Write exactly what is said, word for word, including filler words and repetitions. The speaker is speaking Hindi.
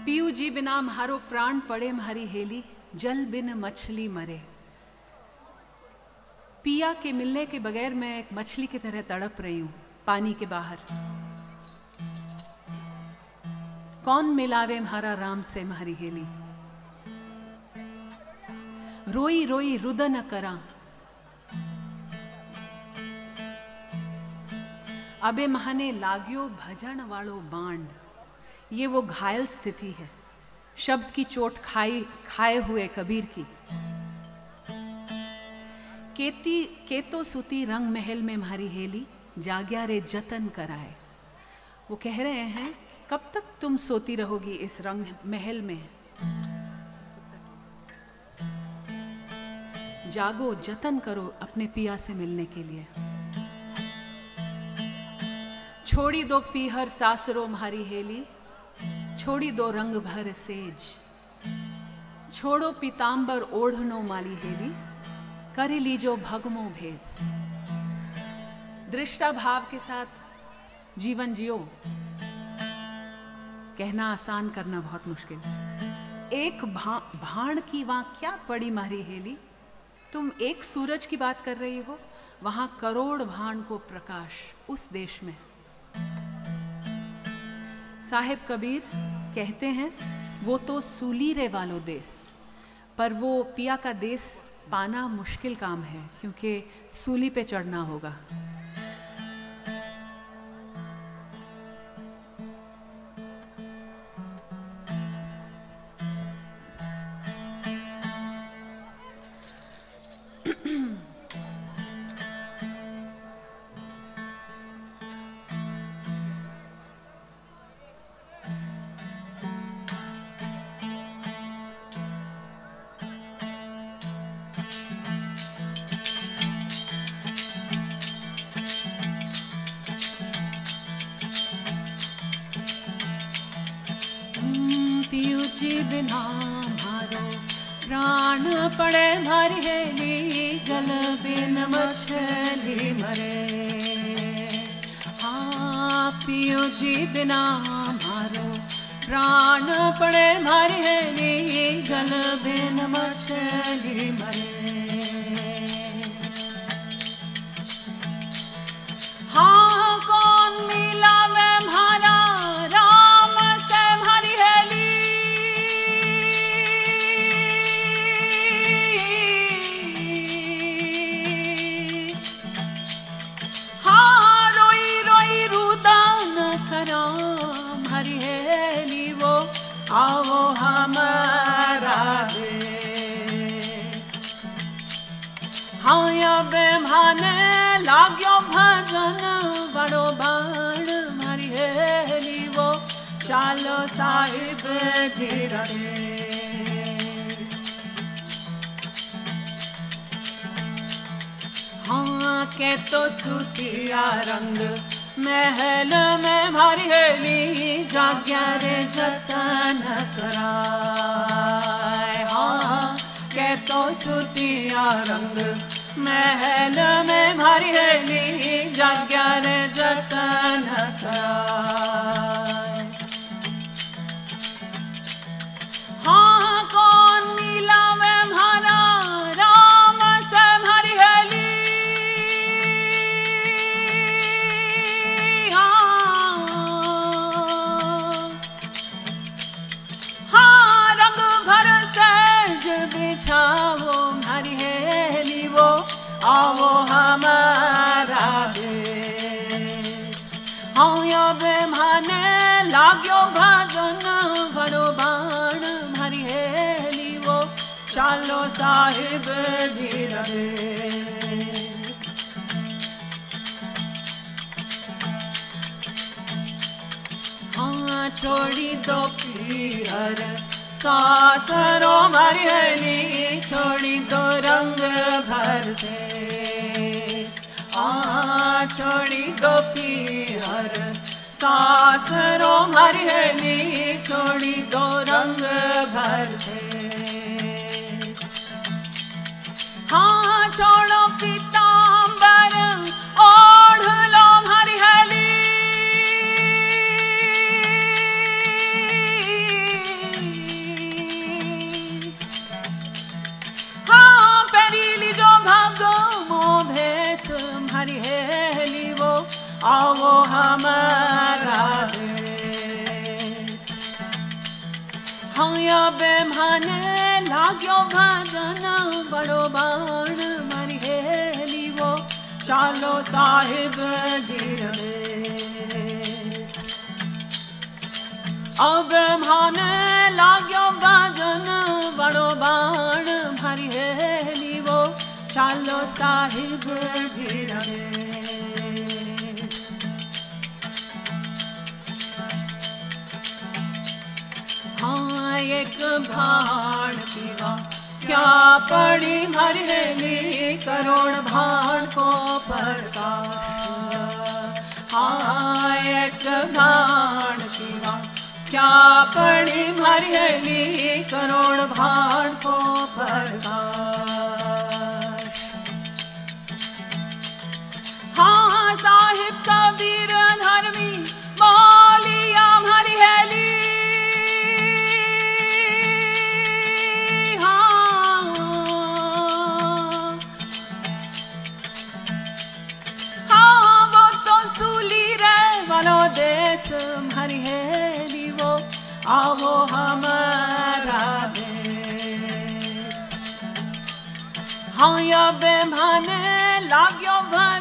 पीयू जी बिना म्हारो प्राण पड़े म्हारी हेली, जल बिन मछली मरे। पिया के मिलने के बगैर मैं एक मछली की तरह तड़प रही हूं पानी के बाहर। कौन मिलावे म्हारा राम से म्हारी हेली, रोई रोई रुदन करा। अबे महाने लाग्यो भजन वालो बाण। ये वो घायल स्थिति है शब्द की चोट खाई खाए हुए कबीर की। केती केतो सुती रंग महल में म्हारी हेली, जाग्या रे जतन कराए। वो कह रहे हैं कब तक तुम सोती रहोगी इस रंग महल में, जागो जतन करो अपने पिया से मिलने के लिए। छोड़ी दो पीहर सासरो म्हारी हेली, छोड़ी दो रंग भर सेज। छोड़ो पीतांबर ओढ़नो माली हेली, कर लीजो भगमो भेस। दृष्टा भाव के साथ जीवन जियो, कहना आसान करना बहुत मुश्किल। एक भा, भाण की वहां क्या पड़ी मारी हेली। तुम एक सूरज की बात कर रही हो, वहां करोड़ भाण को प्रकाश उस देश में। साहिब कबीर कहते हैं वो तो सूलीरे वालो देश, पर वो पिया का देश पाना मुश्किल काम है क्योंकि सूली पे चढ़ना होगा। पीयू जी बिना मारो प्राण पड़े मारी हेली, जल बिन मछली मरे। हाँ पीयू जी बिना मारो प्राण पड़े मारी हेली, जल बिन मछली मरे। हाँ कौन मिला में म्हारा राम से म्हारी हेली। हाँ रोई रोई रुदन करा म्हारी हेली, वो आओ हमारा देश। हाँ अब माने लाग्यो भजन बड़ो बाण मारी हेली, वो चालो साहिब जी रे। हाँ के तो सुतिया रंग महल में मारी हेली, जाग्या रे जतन कराए। हाँ के तो सुतिया रंग महल में मारी हेली, जाग्या रे जतन कराए। हाँ कौन मिला में म्हारा राम से म्हारी हेली। हाँ हाँ रंग भर सेज बिछाओ म्हारी हेली, वो आओ हमारा देश। हाँ अब माने लाग्यो भजन बड़ो बाण म्हारी हेली, वो चालो साहिब जी रे। हाँ छोड़ी दो पीहर सासरो म्हारी हेली, छोड़ी दो रंग भर से। आ छोड़ी दो पीहर सासरो म्हारी हेली, छोड़ी दो रंग भर से। हाँ छोड़ो पीतांबर ओढ़ लो म्हारी हेली। आओ हमारा देश। हाँ बेमाने लाग्यो भजन बड़ो बाण मरी हेली वो चालो साहिब जी अब माने लाग्यो भजन बड़ो बाण भरी हेली वो चालो साहिब जी हाँ एक भाण पीवा क्या पड़ी मरहली करोड़ भाण को परकार। हाँ एक भाण पीवा क्या पड़ी मरहली करोड़ भाण को परकार। हाँ साहिब कबीर धर्मी बोलिया मरहली देश हरी हेली वो आओ हमारा देश। हाँ या बेमाने लाग्यो भजन